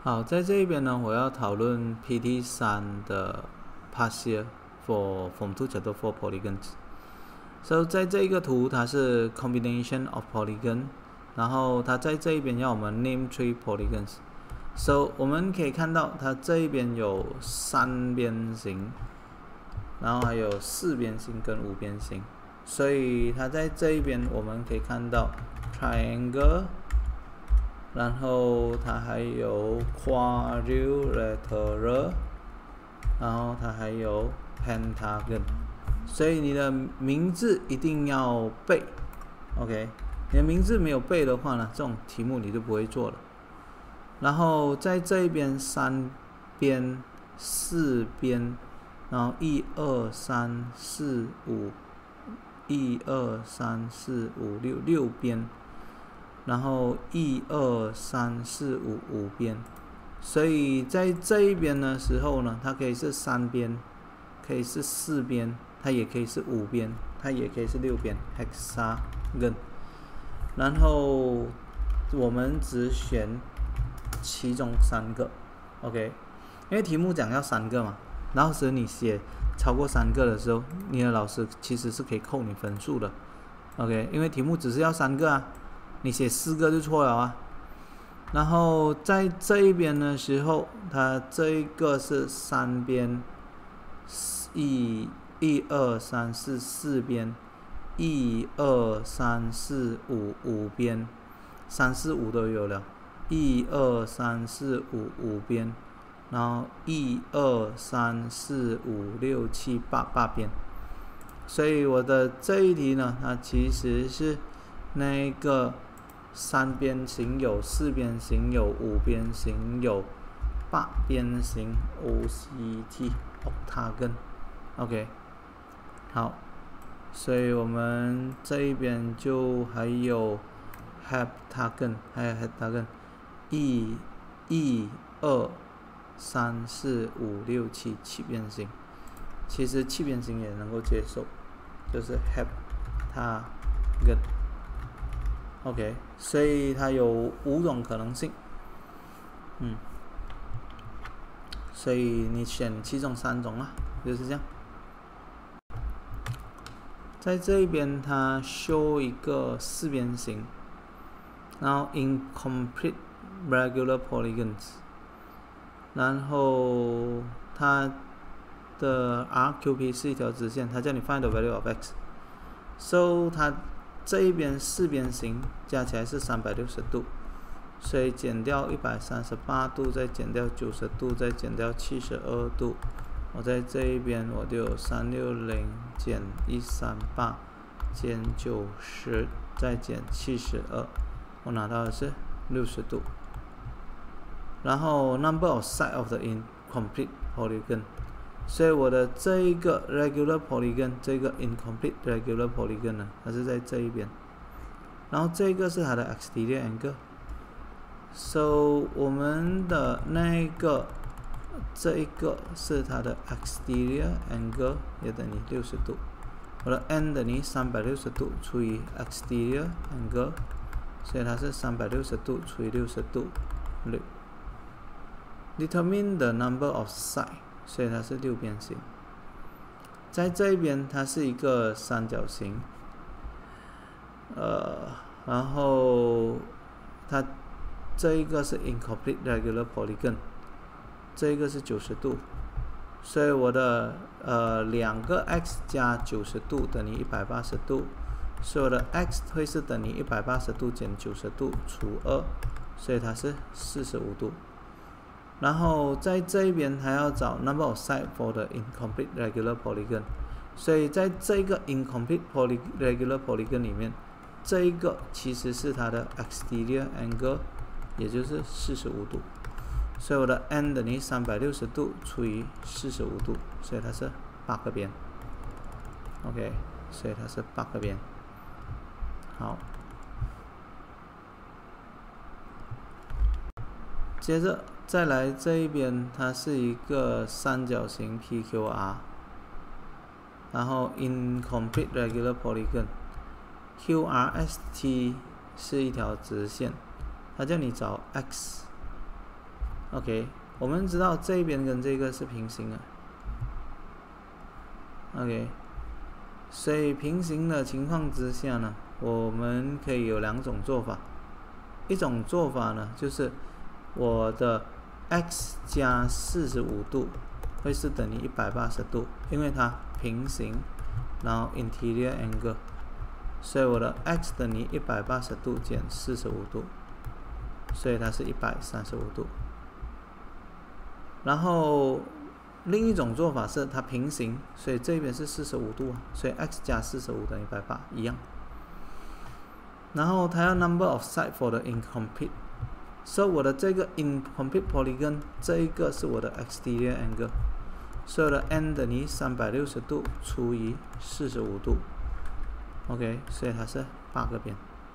好，在这一边呢，我要讨论 PT3的 partial for Form 2 Chapter 4 polygons。So 在这一个图，它是 combination of polygon， 然后它在这一边要我们 name 3 polygons。So 我们可以看到，它这一边有3边形，然后还有4边形跟5边形，所以它在这一边我们可以看到 triangle。然后它还有 quadrilateral， 然后它还有 pentagon， 所以你的名字一定要背 ，OK？ 你的名字没有背的话呢，这种题目你就不会做了。然后在这一边3边、4边，然后1、2、3、4、5，1、2、3、4、5、6边。然后1、2、3、4、5， 5边，所以在这一边的时候呢，它可以是3边，可以是4边，它也可以是5边，它也可以是6边 hexagon。然后我们只选其中3个 ，OK？ 因为题目讲要3个嘛，然后时你写超过3个的时候，你的老师其实是可以扣你分数的 ，OK？ 因为题目只是要3个啊。你写4个就错了啊。然后在这一边的时候，它这一个是3边，1、2、3、4， 4边，1、2、3、4、5， 5边，3、4、5都有了，1、2、3、4、5， 5边，然后1、2、3、4、5、6、7、8， 8边。所以我的这一题呢，它其实是那个3边形有4边形有5边形有8边形 OCT octagon OK 好，所以我们这一边就还有 heptagon 还有 heptagon 1、2、3、4、5、6、7 7边形，其实7边形也能够接受，就是 heptagon OK， 所以它有5种可能性，所以你选其中3种啦，就是这样。在这一边，它 show 一个4边形，然后 incomplete regular polygons， 然后它的 RQP 是一条直线，它叫你 find the value of x，so 它这一边4边形加起来是360度，所以减掉138度，再减掉90度，再减掉72度。我在这一边我就有360减138减90再减72，我拿到的是60度。然后 number of side of the incomplete polygon， 所以我的这一个 regular polygon， 这个 incomplete regular polygon 呢，它是在这一边，然后这个是它的 exterior angle，so 我们的那个这一个是它的 exterior angle 也等于60度，我的 n 等于360度除以 exterior angle， 所以它是360度除以60度6。Determine the number of side， 所以它是6边形。在这一边它是一个三角形，然后它这一个是 incomplete regular polygon， 这一个是90度，所以我的2个 x 加90度等于180度，所以我的 x 会是等于180度减90度除2，所以它是45度。然后在这一边还要找 number of side for the incomplete regular polygon， 所以在这个 incomplete regular polygon 里面，这一个其实是它的 exterior angle， 也就是45度，所以我的 n 等于360度除以45度，所以它是8个边 OK， 所以它是8个边。好，接着再来这一边，它是一个三角形 PQR， 然后 incomplete regular polygon QRST 是一条直线，它叫你找 x， OK， 我们知道这边跟这个是平行的。OK， 所以平行的情况之下呢，我们可以有两种做法。一种做法呢，就是我的 x 加45度会是等于180度，因为它平行，然后 interior angle， 所以我的 x 等于180度减45度，所以它是135度。然后另一种做法是它平行，所以这边是45度，所以 x 加45等于180一样。然后它要 number of side for the incomplete， 所以我的这个 incomplete polygon 这一个是我的 exterior angle， 所以我的 n 等于360度除以45度 ，OK， 所以它是8个边。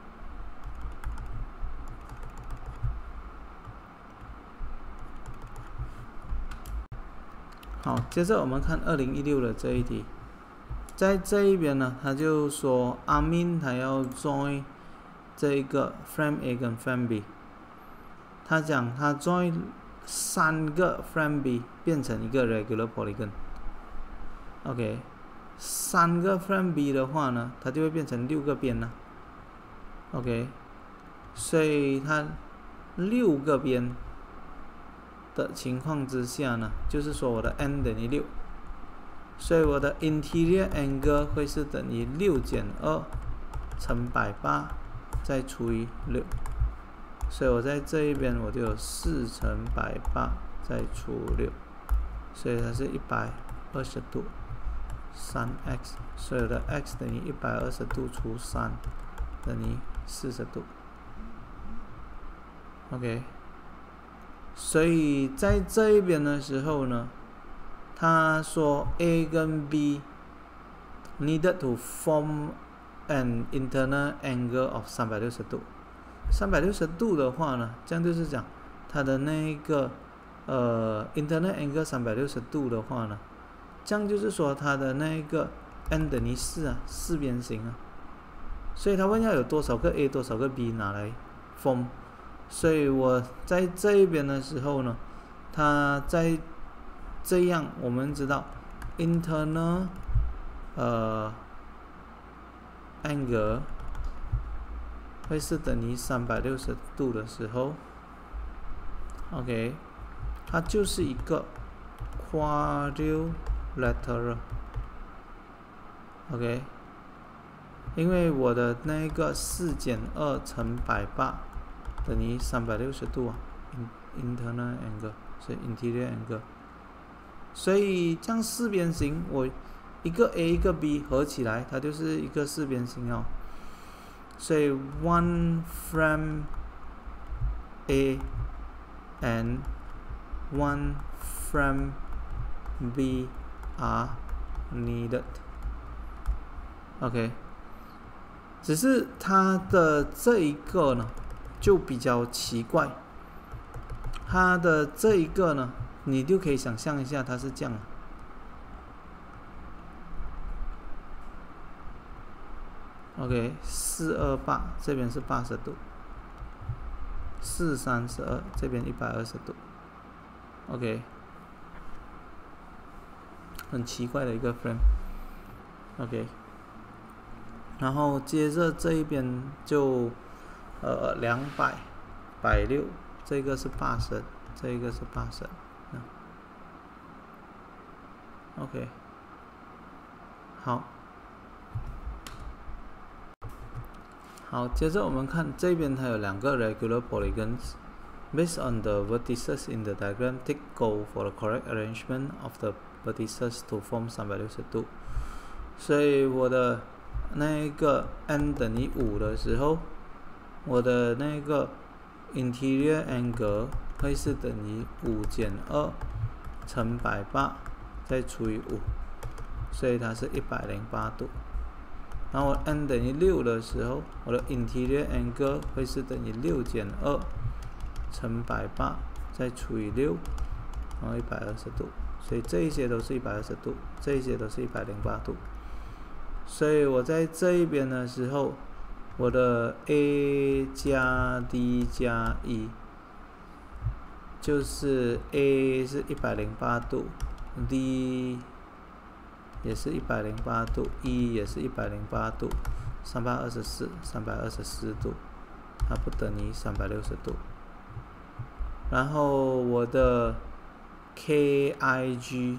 好，接着我们看2016的这一题，在这一边呢，他就说阿明他要 join 这一个 frame A 跟 frame B， 他讲他 join 3个 frame B 变成一个 regular polygon。OK， 3个 frame B 的话呢，它就会变成6个边了。OK， 所以它6个边的情况之下呢，就是说我的 n 等于6，所以我的 interior angle 会是等于6减2乘180再除以6，所以我在这一边我就有4乘180再除6，所以它是120度 3x， 所以我的 x 等于120度除3等于40度。OK， 所以在这一边的时候呢，他说 A 跟 B needed to form an internal angle of 360度。360度的话呢，这样就是讲它的那个internal angle 360度的话呢，这样就是说它的那个 n 等于4啊，4边形啊。所以他问要有多少个 A 多少个 B 拿来 form。所以我在这一边的时候呢，它在这样我们知道 internal angle 会是等于360度的时候 ，OK， 它就是一个 quadrilateral， OK， 因为我的那个4减2乘180等于360度啊 ，internal angle 是 interior angle， 所以这样4边形，我一个 A 一个 B 合起来，它就是一个4边形哦。所以 one frame A and one frame B are needed。OK， 只是它的这一个呢，就比较奇怪，它的这一个呢，你就可以想象一下，它是这样。OK， 428这边是80度，432这边120度。OK， 很奇怪的一个 frame。OK， 然后接着这一边就200、160，这个是80，这个是80。OK， 好。好，接着我们看这边它有2个 regular polygons。Based on the vertices in the diagram, take go for the correct arrangement of the vertices to form 360度。所以我的那个 n 等于5的时候，我的那个 interior angle 会是等于5减2乘180再除以5，所以它是108度。然后 n 等于6的时候，我的 interior angle 会是等于6减2乘180再除以6，然后120度。所以这一些都是120度，这一些都是108度。所以我在这一边的时候，我的 A 加 D 加 E 就是 A 是108度 ，D 也是108度 ，E 也是108度，324度，它不等于360度。然后我的 KIG，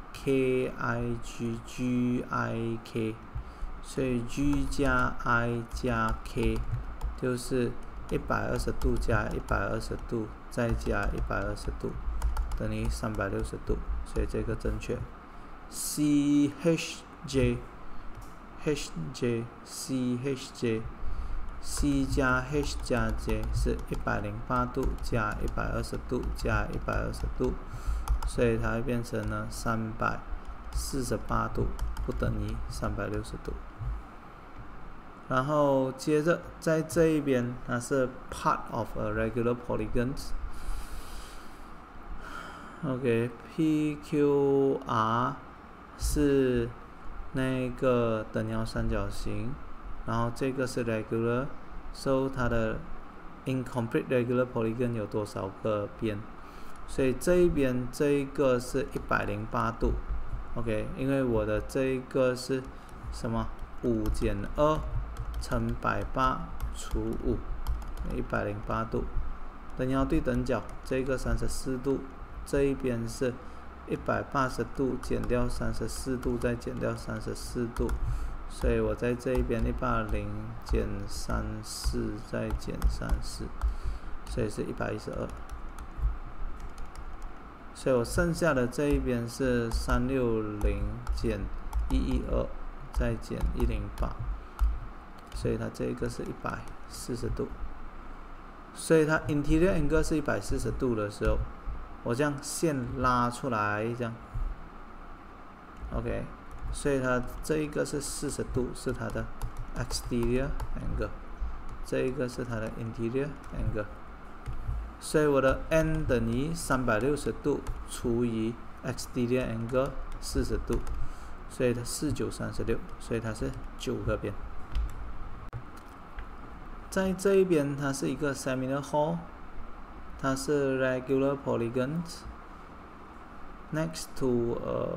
所以 G 加 I 加 K 就是120度加120度再加120度等于360度，所以这个正确。CHJ C 加 H 加 J 是108度加120度加120度，所以它会变成了348度，不等于360度。然后接着在这一边，它是 part of a regular polygon。OK，PQR 是那个等腰三角形，然后这个是 regular， so 它的 incomplete regular polygon 有多少个边？所以这一边这一个是108度 ，OK， 因为我的这一个是什么？5减2乘180除5，108度。等腰对等角，这个34度，这一边是180度减掉34度，再减掉34度，所以我在这一边180减34再减34，所以是112。所以我剩下的这一边是360减112再减108，所以它这个是140度。所以它 interior angle 是140度的时候，我这样线拉出来，这样 ，OK， 所以它这一个是40度，是它的 exterior angle， 这一个是它的 interior angle， 所以我的 n 等于360度除以 exterior angle 40度，所以它4936，所以它是9个边。在这一边，它是一个 seminar hall， 它是 regular polygons next to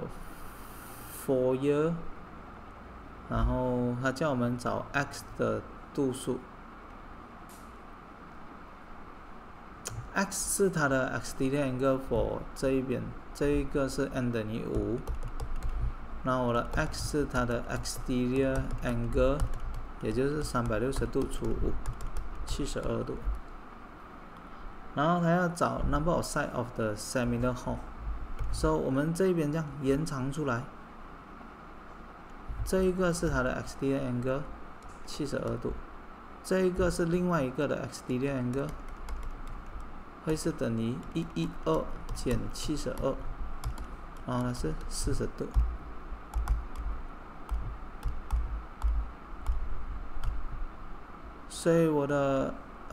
foyer， 然后它叫我们找 x 的度数 ，x 是它的 exterior angle for 这一边，这一个是 n 等于5，然后我的 x 是它的 exterior angle。也就是360度除5 ，72度。然后他要找 number of side of the seminar hall， 所以我们这边这样延长出来，这一个是它的 exterior angle 72度，这一个是另外一个的 exterior angle， 会是等于112减72，然后它是40度。所以我的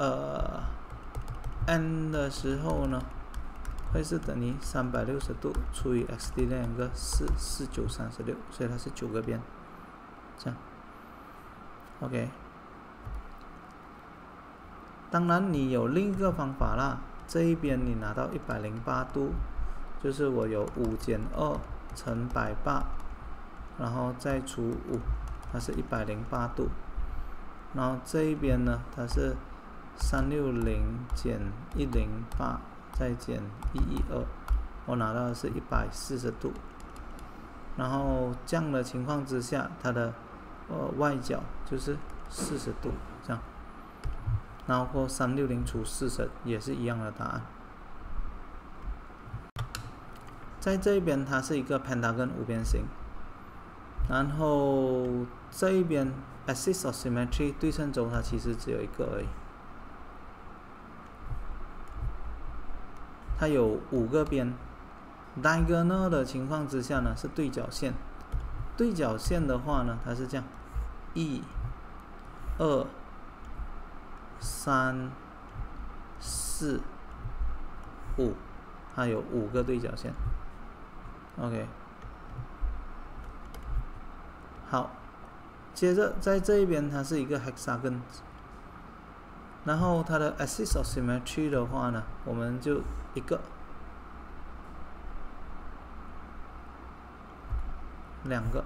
n 的时候呢，会是等于360度除以 exterior angle 4936，所以它是9个边，这样 ，OK。当然你有另一个方法啦，这一边你拿到108度，就是我有5减2乘180，然后再除5，它是108度。然后这一边呢，它是360减108再减112，我拿到的是140度。然后这样的情况之下，它的外角就是40度，这样。然后360除40也是一样的答案。在这一边它是一个 pentagon 五边形，然后这一边 axis of symmetry 对称轴它其实只有一个而已，它有5个边。diagonal 的情况之下呢是对角线，对角线的话呢它是这样，1、2、3、4、5，它有5个对角线。OK， 好，接着在这一边它是一个 hexagon， 然后它的 axis of symmetry 的话呢，我们就一个、两个，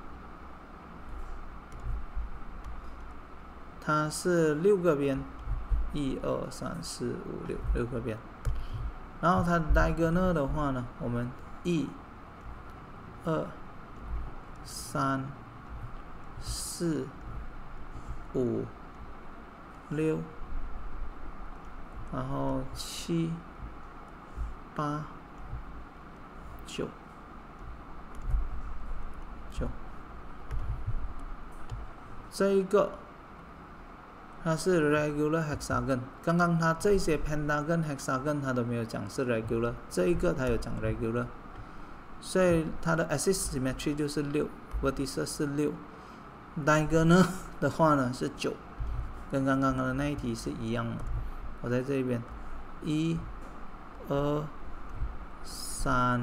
它是6个边，1、2、3、4、5、6，6个边。然后它 diagonal 的话呢，我们1、2、3、4、5、6，然后7、8、9。这一个它是 regular hexagon， 刚刚它这些 pentagon hexagon 它都没有讲是 regular， 这一个它有讲 regular， 所以它的 axis symmetry 就是6， vertices 是6， diagonal 的话呢是9，跟刚刚的那一题是一样的。我在这边1、2、3，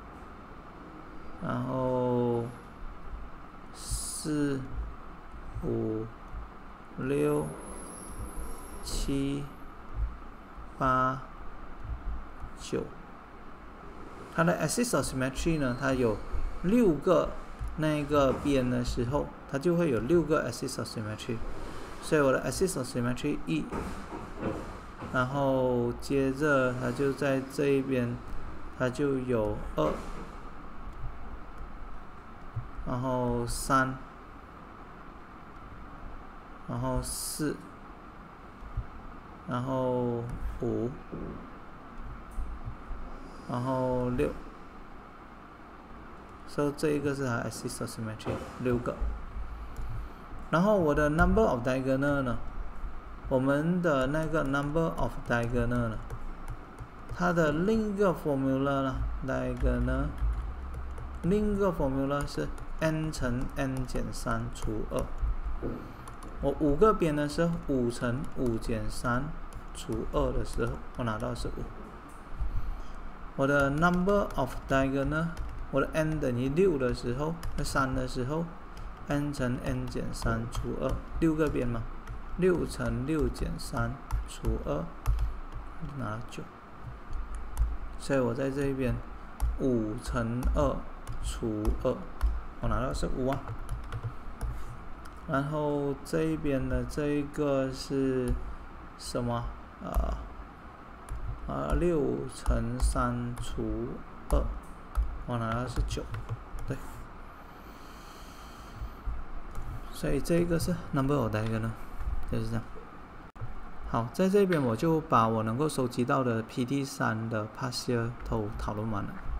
然后4、5、6、7、8、9，它的 axis of symmetry 呢，它有6个那个边的时候，它就会有6个 axis of symmetry， 所以我的 axis of symmetry 1，然后接着它就在这一边，它就有2，然后3，然后4，然后5，然后6，所以这一个是它 axis of symmetry 6个。然后我的 number of diagonal 呢，我们的那个 number of diagonal 呢，它的另一个 formula 呢 ，diagonal 另一个 formula 是 n 乘 n 减3除2。我5个边的时候，5乘5减3除2的时候，我拿到是5。我的 number of diagonal， 我的 n 等于6的时候，3的时候 ，n 乘 n 减3除2，6个边嘛，6乘6减3除2，拿到9。所以我在这边5乘2除2，我拿到是5啊。然后这一边的这一个是什么？6乘3除2，我拿到是9，对。所以这个是 number of diagonal， 就是这样。好，在这边我就把我能够收集到的 PT3 的 partial 都讨论完了。